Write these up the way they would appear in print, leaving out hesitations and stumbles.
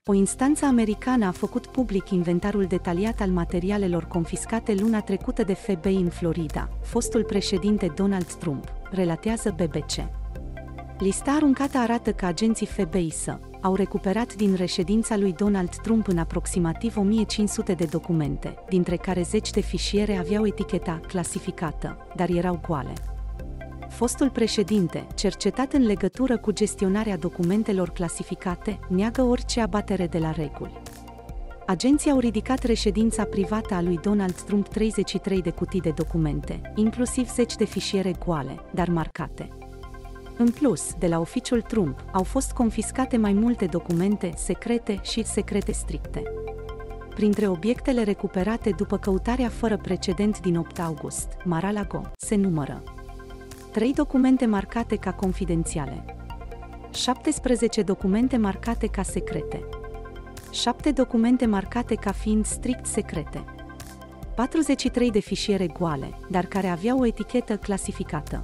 O instanță americană a făcut public inventarul detaliat al materialelor confiscate luna trecută de FBI în Florida, fostul președinte Donald Trump, relatează BBC. Lista aruncată arată că agenții FBI au recuperat din reședința lui Donald Trump în aproximativ 1500 de documente, dintre care 10 de fișiere aveau eticheta clasificată, dar erau goale. Fostul președinte, cercetat în legătură cu gestionarea documentelor clasificate, neagă orice abatere de la reguli. Agenții au ridicat reședința privată a lui Donald Trump 33 de cutii de documente, inclusiv 10 de fișiere goale, dar marcate. În plus, de la oficiul Trump, au fost confiscate mai multe documente secrete și secrete stricte. Printre obiectele recuperate după căutarea fără precedent din 8 august, Mar-a-Lago, se numără 3 documente marcate ca confidențiale, 17 documente marcate ca secrete, 7 documente marcate ca fiind strict secrete, 43 de fișiere goale, dar care aveau o etichetă clasificată,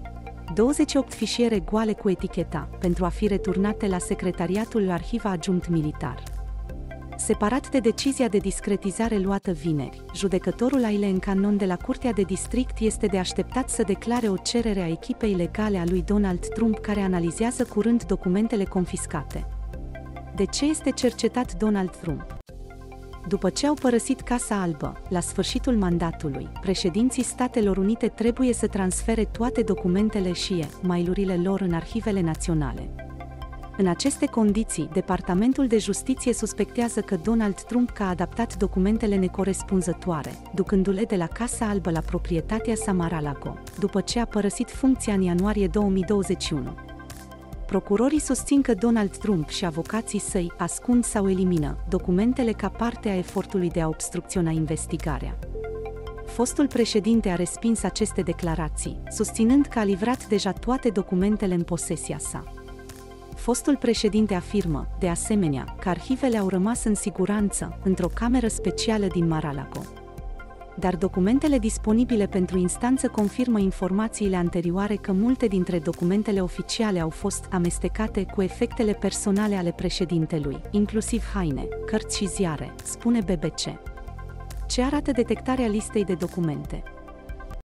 28 fișiere goale cu eticheta, pentru a fi returnate la Secretariatul Arhiva Adjunct Militar. Separat de decizia de discretizare luată vineri, judecătorul Aileen Cannon de la Curtea de District este de așteptat să declare o cerere a echipei legale a lui Donald Trump care analizează curând documentele confiscate. De ce este cercetat Donald Trump? După ce au părăsit Casa Albă, la sfârșitul mandatului, președinții Statelor Unite trebuie să transfere toate documentele și e-mailurile lor în arhivele naționale. În aceste condiții, Departamentul de Justiție suspectează că Donald Trump a adaptat documentele necorespunzătoare, ducându-le de la Casa Albă la proprietatea sa Mar-a-Lago, după ce a părăsit funcția în ianuarie 2021. Procurorii susțin că Donald Trump și avocații săi ascund sau elimină documentele ca parte a efortului de a obstrucționa investigarea. Fostul președinte a respins aceste declarații, susținând că a livrat deja toate documentele în posesia sa. Fostul președinte afirmă, de asemenea, că arhivele au rămas în siguranță, într-o cameră specială din Mar-a-Lago. Dar documentele disponibile pentru instanță confirmă informațiile anterioare că multe dintre documentele oficiale au fost amestecate cu efectele personale ale președintelui, inclusiv haine, cărți și ziare, spune BBC. Ce arată detectarea listei de documente?